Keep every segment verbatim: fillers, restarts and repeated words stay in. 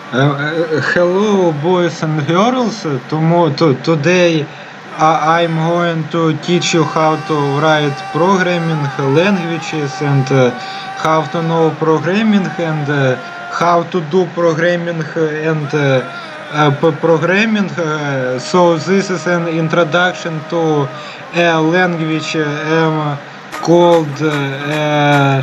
Uh, uh, hello, boys and girls. Tomo- to- today I- I'm going to teach you how to write programming languages and uh, how to know programming and uh, how to do programming and uh, uh, p- programming. Uh, so this is an introduction to a language um, called uh,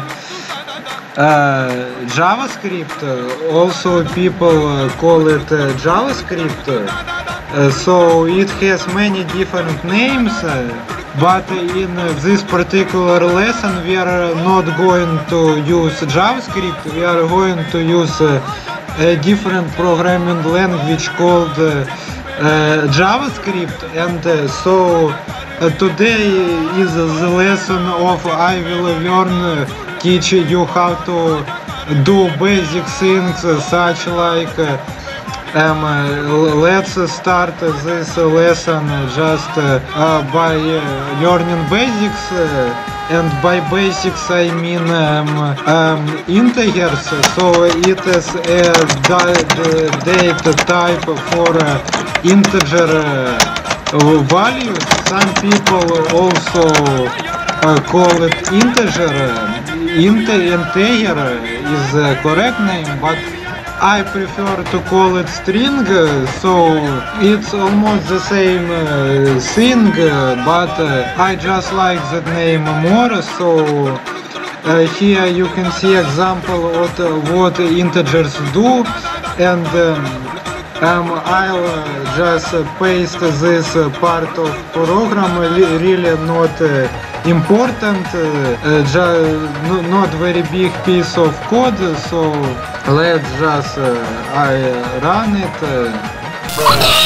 uh, JavaScript. Uh, also people uh, call it uh, JavaScript. Uh, so it has many different names, uh, but in uh, this particular lesson we are not going to use JavaScript. We are going to use uh, a different programming language called uh, uh, JavaScript. And uh, so uh, today is the lesson of I will learn uh, teach you how to do basic things uh, such like uh, um, uh, let's start this lesson just uh, uh, by uh, learning basics, uh, and by basics I mean um, um, integers. So it is a da- data type for uh, integer uh, values. Some people also uh, call it integer. Inte- integer is the correct name, but I prefer to call it string, so it's almost the same uh, thing, uh, but uh, I just like that name more. So uh, here you can see example of uh, what integers do, and um, um, I'll uh, just uh, paste this uh, part of program, li- really not uh, important, uh, uh, ju- no- not very big piece of code, so let's just uh, I uh, run it. Uh,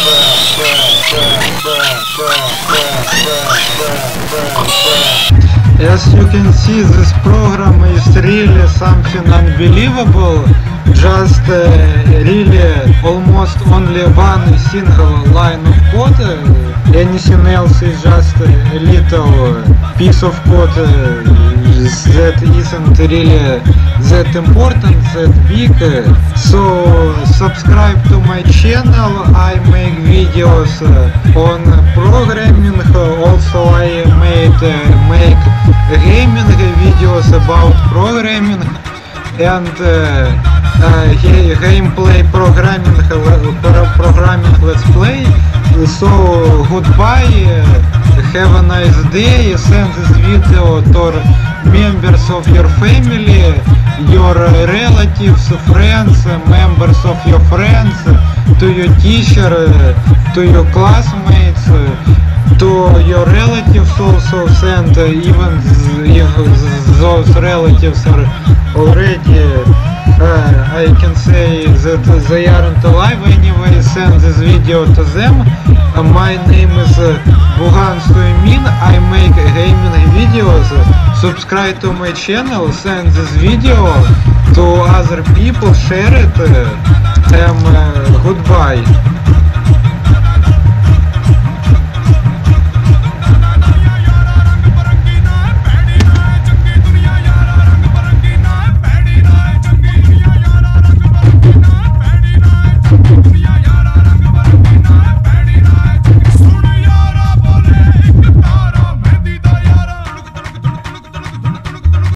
As you can see, this program is really something unbelievable. Just uh, really almost only one single line of code. Uh, anything else is just a little piece of code uh, that isn't really that important, that big. So subscribe to my channel. I make videos uh, on programming. Also I made uh, make gaming videos about programming and uh, uh, gameplay programming uh, programming let's play. So goodbye, uh, have a nice day. Send this video to members of your family, your relatives, friends, members of your friends, to your teacher, to your classmates, to your relatives. Also send, even if those relatives are already uh, I can say that they aren't alive anyway, send this video to them. Uh, my name is uh, Bugan Suimin. I make gaming videos. Subscribe to my channel, send this video to other people, share it. Uh, um, uh, goodbye.